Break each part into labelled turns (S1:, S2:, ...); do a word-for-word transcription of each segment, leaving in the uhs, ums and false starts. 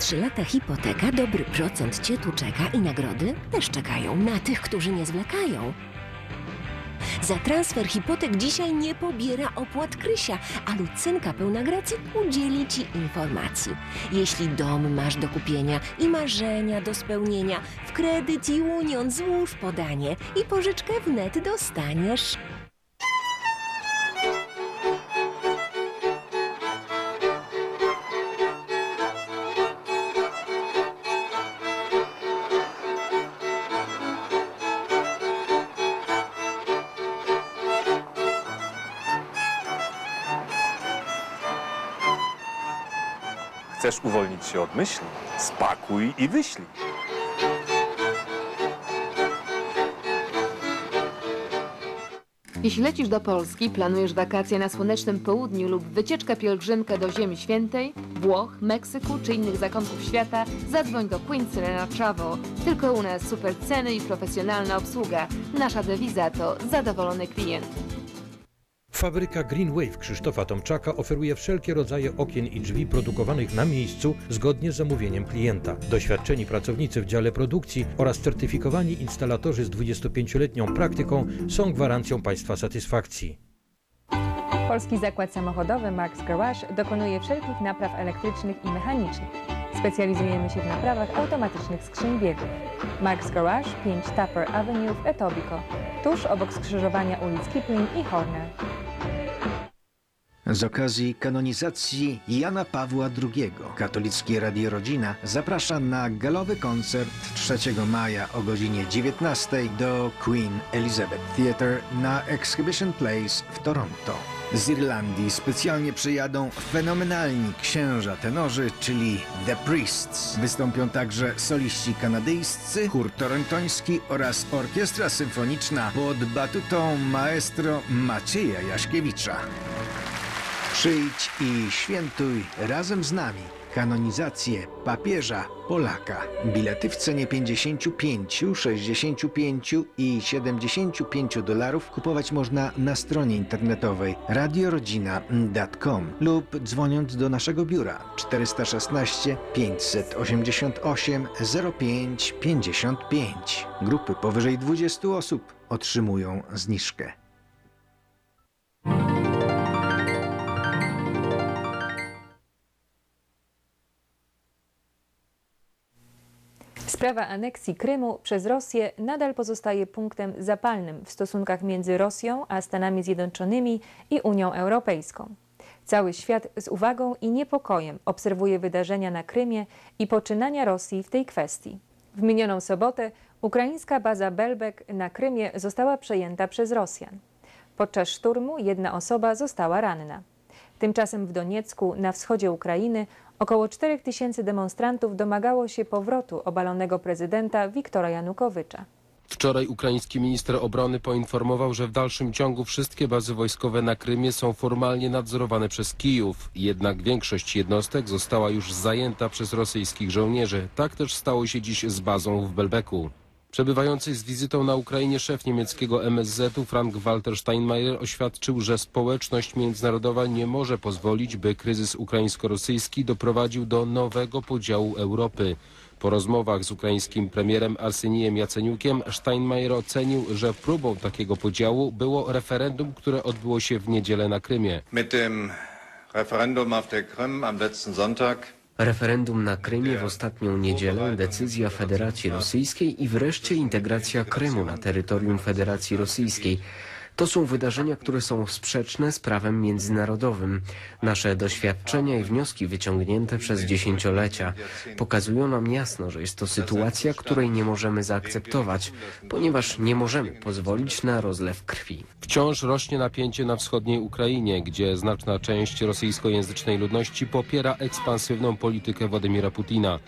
S1: trzy lata hipoteka, dobry procent cię tu czeka i nagrody też czekają na tych, którzy nie zwlekają. Za transfer hipotek dzisiaj nie pobiera opłat Krysia, a Lucynka pełna gracji udzieli ci informacji. Jeśli dom masz do kupienia i marzenia do spełnienia, w Kredyt Union złóż podanie i pożyczkę wnet dostaniesz.
S2: Chcesz uwolnić się od myśli? Spakuj i wyślij.
S3: Jeśli lecisz do Polski, planujesz wakacje na słonecznym południu lub wycieczkę pielgrzymkę do Ziemi Świętej, Włoch, Meksyku czy innych zakątków świata, zadzwoń do Queen Serena Travel. Tylko u nas super ceny i profesjonalna obsługa. Nasza dewiza to zadowolony klient.
S4: Fabryka Green Wave Krzysztofa Tomczaka oferuje wszelkie rodzaje okien i drzwi produkowanych na miejscu zgodnie z zamówieniem klienta. Doświadczeni pracownicy w dziale produkcji oraz certyfikowani instalatorzy z dwudziestopięcioletnią praktyką są gwarancją Państwa satysfakcji.
S5: Polski Zakład Samochodowy Marks Garage dokonuje wszelkich napraw elektrycznych i mechanicznych. Specjalizujemy się w naprawach automatycznych skrzyń biegów. Marks Garage, pięć Tupper Avenue w Etobicoke, tuż obok skrzyżowania ulic Kipling i Horner.
S6: Z okazji kanonizacji Jana Pawła drugiego Katolickie Radio Rodzina zaprasza na galowy koncert trzeciego maja o godzinie dziewiętnastej do Queen Elizabeth Theatre na Exhibition Place w Toronto. Z Irlandii specjalnie przyjadą fenomenalni księża tenorzy, czyli The Priests. Wystąpią także soliści kanadyjscy, chór torontoński oraz orkiestra symfoniczna pod batutą maestro Macieja Jaśkiewicza. Przyjdź i świętuj razem z nami kanonizację papieża Polaka. Bilety w cenie pięćdziesięciu pięciu, sześćdziesięciu pięciu i siedemdziesięciu pięciu dolarów kupować można na stronie internetowej radiorodzina kropka com lub dzwoniąc do naszego biura czterysta szesnaście pięćset osiemdziesiąt osiem zero pięć pięćdziesiąt pięć. Grupy powyżej dwudziestu osób otrzymują zniżkę.
S5: Sprawa aneksji Krymu przez Rosję nadal pozostaje punktem zapalnym w stosunkach między Rosją a Stanami Zjednoczonymi i Unią Europejską. Cały świat z uwagą i niepokojem obserwuje wydarzenia na Krymie i poczynania Rosji w tej kwestii. W minioną sobotę ukraińska baza Belbek na Krymie została przejęta przez Rosjan. Podczas szturmu jedna osoba została ranna. Tymczasem w Doniecku, na wschodzie Ukrainy, około czterech tysięcy demonstrantów domagało się powrotu obalonego prezydenta Wiktora Janukowycza.
S7: Wczoraj ukraiński minister obrony poinformował, że w dalszym ciągu wszystkie bazy wojskowe na Krymie są formalnie nadzorowane przez Kijów. Jednak większość jednostek została już zajęta przez rosyjskich żołnierzy. Tak też stało się dziś z bazą w Belbeku. Przebywający z wizytą na Ukrainie szef niemieckiego M S Z-u Frank-Walter Steinmeier oświadczył, że społeczność międzynarodowa nie może pozwolić, by kryzys ukraińsko-rosyjski doprowadził do nowego podziału Europy. Po rozmowach z ukraińskim premierem Arsenijem Jaceniukiem Steinmeier ocenił, że próbą takiego podziału było referendum, które odbyło się w niedzielę na Krymie.
S8: Mit dem Referendum auf der Krim am letzten Sonntag
S9: Referendum na Krymie w ostatnią niedzielę, decyzja Federacji Rosyjskiej i wreszcie integracja Krymu na terytorium Federacji Rosyjskiej. To są wydarzenia, które są sprzeczne z prawem międzynarodowym. Nasze doświadczenia i wnioski wyciągnięte przez dziesięciolecia pokazują nam jasno, że jest to sytuacja, której nie możemy zaakceptować, ponieważ nie możemy pozwolić na rozlew krwi.
S7: Wciąż rośnie napięcie na wschodniej Ukrainie, gdzie znaczna część rosyjskojęzycznej ludności popiera ekspansywną politykę Władimira Putina. W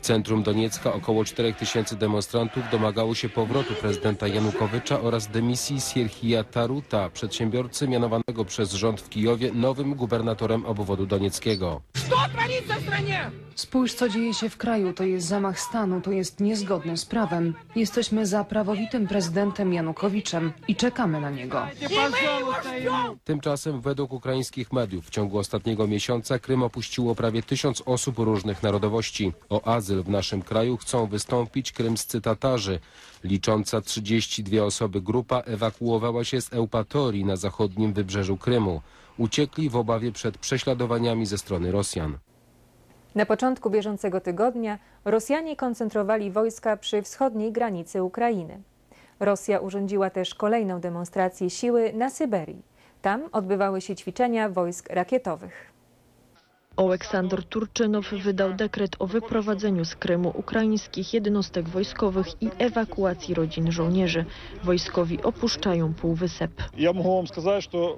S7: centrum Doniecka około czterech tysięcy demonstrantów domagało się powrotu prezydenta Janukowycza oraz dymisji Sierhija Taruta, przedsiębiorcy mianowanego przez rząd w Kijowie nowym gubernatorem obwodu donieckiego.
S10: Spójrz, co dzieje się w kraju. To jest zamach stanu, to jest niezgodne z prawem. Jesteśmy za prawowitym prezydentem Janukowiczem i czekamy na niego.
S7: Tymczasem według ukraińskich mediów w ciągu ostatniego miesiąca Krym opuściło prawie tysiąc osób różnych narodowości. O azyl w naszym kraju chcą wystąpić krymscy Tatarzy. Licząca trzydzieści dwie osoby grupa ewakuowała się z Eupatorii na zachodnim wybrzeżu Krymu. Uciekli w obawie przed prześladowaniami ze strony Rosjan.
S5: Na początku bieżącego tygodnia Rosjanie koncentrowali wojska przy wschodniej granicy Ukrainy. Rosja urządziła też kolejną demonstrację siły na Syberii. Tam odbywały się ćwiczenia wojsk rakietowych.
S11: Oleksandr Turczynow wydał dekret o wyprowadzeniu z Krymu ukraińskich jednostek wojskowych i ewakuacji rodzin żołnierzy. Wojskowi opuszczają Półwysep.
S12: Ja mogę wam сказать, że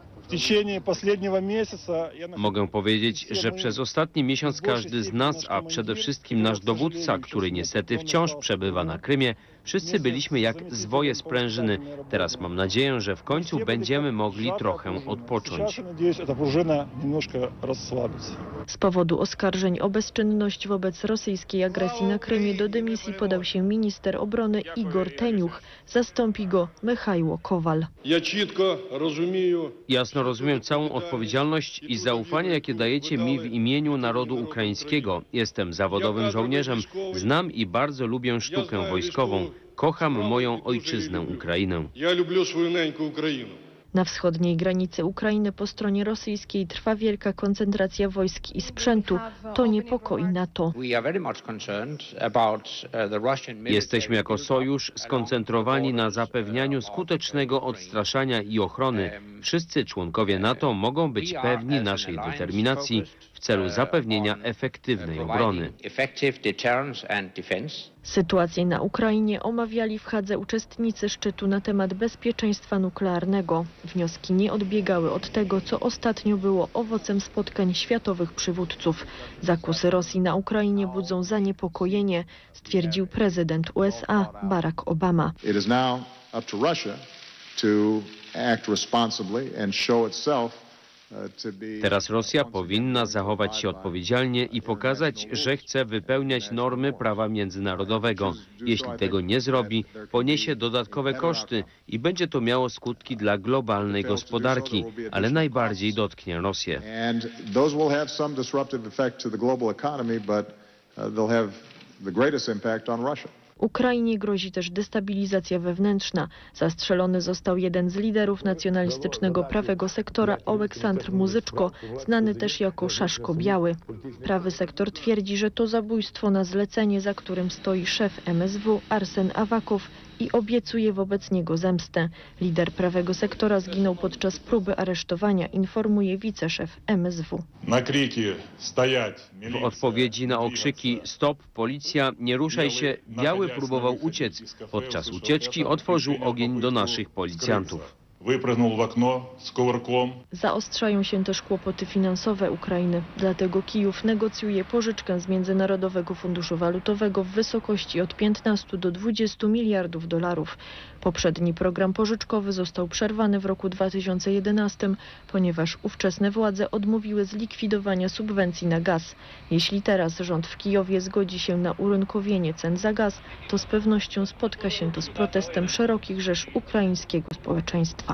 S13: Mogę powiedzieć, że przez ostatni miesiąc każdy z nas, a przede wszystkim nasz dowódca, który niestety wciąż przebywa na Krymie, wszyscy byliśmy jak zwoje sprężyny. Teraz mam nadzieję, że w końcu będziemy mogli trochę odpocząć.
S11: Z powodu oskarżeń o bezczynność wobec rosyjskiej agresji na Krymie do dymisji podał się minister obrony Igor Teniuch. Zastąpi go Michajło Kowal.
S13: Jasno rozumiem całą odpowiedzialność i zaufanie, jakie dajecie mi w imieniu narodu ukraińskiego. Jestem zawodowym żołnierzem, znam i bardzo lubię sztukę wojskową. Kocham moją ojczyznę, Ukrainę.
S11: Na wschodniej granicy Ukrainy po stronie rosyjskiej trwa wielka koncentracja wojsk i sprzętu. To niepokoi NATO.
S13: Jesteśmy jako sojusz skoncentrowani na zapewnianiu skutecznego odstraszania i ochrony. Wszyscy członkowie NATO mogą być pewni naszej determinacji w celu zapewnienia efektywnej obrony.
S11: Sytuację na Ukrainie omawiali w Hadze uczestnicy szczytu na temat bezpieczeństwa nuklearnego. Wnioski nie odbiegały od tego, co ostatnio było owocem spotkań światowych przywódców. Zakusy Rosji na Ukrainie budzą zaniepokojenie, stwierdził prezydent U S A Barack Obama.
S14: It is now up to Russia to act responsibly and show itself.
S13: Teraz Rosja powinna zachować się odpowiedzialnie i pokazać, że chce wypełniać normy prawa międzynarodowego. Jeśli tego nie zrobi, poniesie dodatkowe koszty i będzie to miało skutki dla globalnej gospodarki, ale najbardziej dotknie Rosję.
S11: Ukrainie grozi też destabilizacja wewnętrzna. Zastrzelony został jeden z liderów nacjonalistycznego prawego sektora Oleksandr Muzyczko, znany też jako Szaszko Biały. Prawy sektor twierdzi, że to zabójstwo na zlecenie, za którym stoi szef M S W Arsen Awakow i obiecuje wobec niego zemstę. Lider prawego sektora zginął podczas próby aresztowania, informuje wiceszef M S W.
S13: W odpowiedzi na okrzyki "Stop, policja, nie ruszaj się", Biały próbował uciec. Podczas ucieczki otworzył ogień do naszych policjantów.
S11: Zaostrzają się też kłopoty finansowe Ukrainy. Dlatego Kijów negocjuje pożyczkę z Międzynarodowego Funduszu Walutowego w wysokości od piętnastu do dwudziestu miliardów dolarów. Poprzedni program pożyczkowy został przerwany w roku dwa tysiące jedenastym, ponieważ ówczesne władze odmówiły zlikwidowania subwencji na gaz. Jeśli teraz rząd w Kijowie zgodzi się na urynkowienie cen za gaz, to z pewnością spotka się to z protestem szerokich rzesz ukraińskiego społeczeństwa.